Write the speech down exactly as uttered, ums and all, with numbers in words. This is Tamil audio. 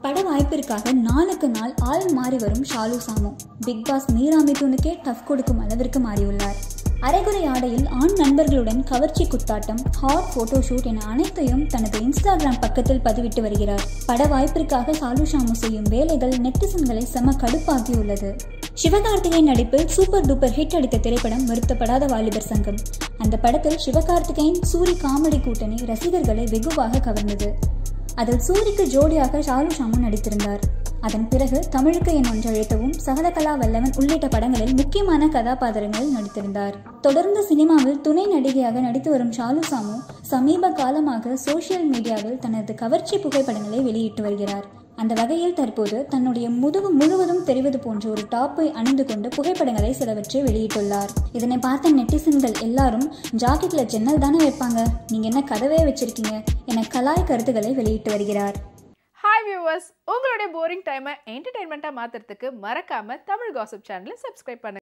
பட வாய்ப்பிற்காக நாளுக்கு நாள் ஆள் மாறி வரும் ஷாலு சாமு பிக் பாஸ் மீரா மிதுனுக்கே டஃப் கொடுக்கும் அளவிற்கு மாறியுள்ளார். அரைகுறை ஆடையில் ஆண் நண்பர்களுடன் கவர்ச்சி குத்தாட்டம், ஹாட் போட்டோ ஷூட் என அனைத்தையும் தனது இன்ஸ்டாகிராம் பக்கத்தில் பதிவிட்டு வருகிறார். பட வாய்ப்பிற்காக ஷாலு சாமு செய்யும் வேலைகள் நெட்டிசன்களை செம கடுப்பாக்கியுள்ளது. சிவகார்த்திகேயன் நடிப்பில் சூப்பர் டூப்பர் ஹிட் அடித்த திரைப்படம் வருத்தப்படாத வாலிபர் சங்கம். அந்த படத்தில் சிவகார்த்திகேயன் சூரி காமெடி கூட்டணி ரசிகர்களை வெகுவாக கவர்ந்தது. அதில் சூரிக்கு ஜோடியாக ஷாலு சாமு நடித்திருந்தார். அதன் பிறகு தமிழுக்கு என் ஒன்றழைத்தவும், சகலகலா வல்லவன் உள்ளிட்ட படங்களில் முக்கியமான கதாபாத்திரங்களில் நடித்திருந்தார். தொடர்ந்து சினிமாவில் துணை நடிகையாக நடித்து வரும் ஷாலு சாமு சமீப காலமாக சோசியல் மீடியாவில் தனது கவர்ச்சி புகைப்படங்களை வெளியிட்டு வருகிறார். அந்த வகையில் தற்போது தன்னுடைய முதுகு முழுவதும் தெரிவது போன்ற ஒரு டாப்பை அணிந்து கொண்டு புகைப்படங்களை சிலவற்றை வெளியிட்டுள்ளார். இதனை பார்த்த நெட்டிசன்கள் எல்லாரும் ஜாக்கெட்ல ஜன்னல் தானே வைப்பாங்க, நீங்க என்ன கதவே வச்சிருக்கீங்க என கலாய் கருத்துக்களை வெளியிட்டு வருகிறார். ஹாய் வியூவர்ஸ், உங்களுடைய போரிங் டைமை என்டர்டைன்மெண்ட்டாக மாற்றுறதுக்கு மறக்காமல் தமிழ் காசிப் சேனலை சப்ஸ்கிரைப் பண்ணுங்கள்.